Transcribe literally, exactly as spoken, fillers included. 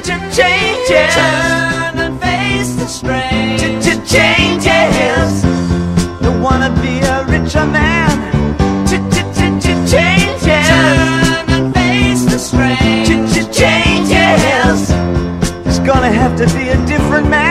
changes. Turn and face the strain. Changes. Don't wanna be a richer man. Changes. Turn and face the strain. Changes. It's gonna have to be a different man.